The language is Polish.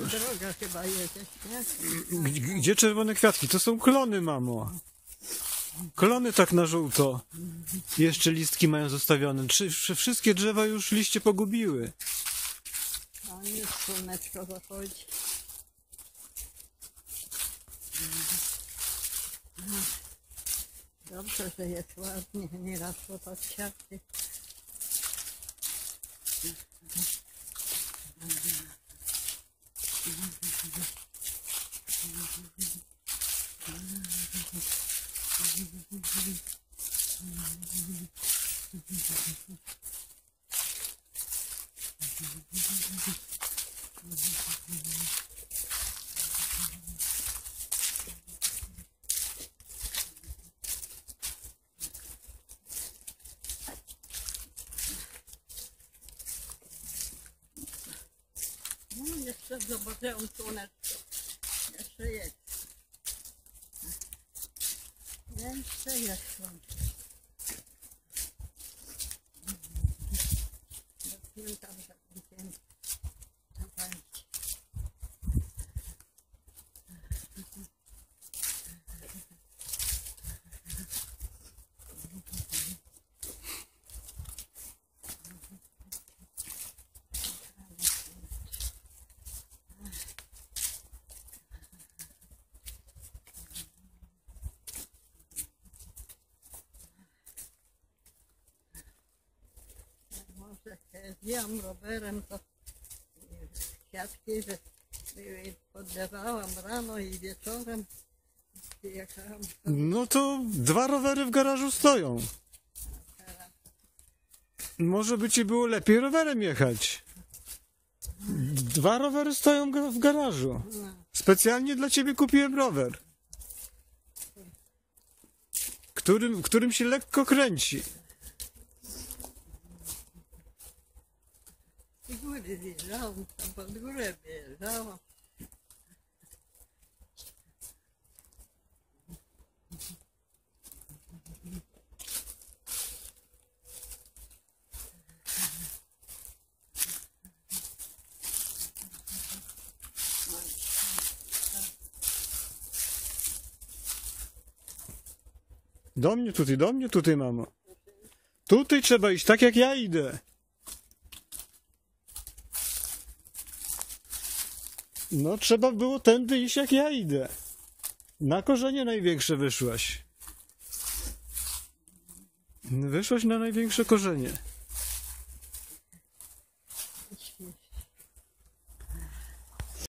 droga chyba jedziesz, nie? Gdzie czerwone kwiatki? To są klony, mamo. Klony tak na żółto. Jeszcze listki mają zostawione. Wszystkie drzewa już liście pogubiły. A już słoneczko zachodzi. Dobrze, że jest ładnie, nie rosło pod kwiaty. No jeszcze zobaczyłam słoneczko. Jeszcze jest. Jeszcze jest słoneczko. Pamiętam, że będziemy zapalić. Może jeździłam rowerem, to kwiatki poddawałam rano i wieczorem. Jechałam. No to 2 rowery w garażu stoją. Może by ci było lepiej rowerem jechać. 2 rowery stoją w garażu. Specjalnie dla ciebie kupiłem rower. Którym się lekko kręci. Z góry wjeżdżałam, tam pod górę wjeżdżałam. Do mnie tutaj, mamo. Tutaj trzeba iść, tak jak ja idę. No, trzeba było tędy iść, jak ja idę. Na korzenie największe wyszłaś. Wyszłaś na największe korzenie.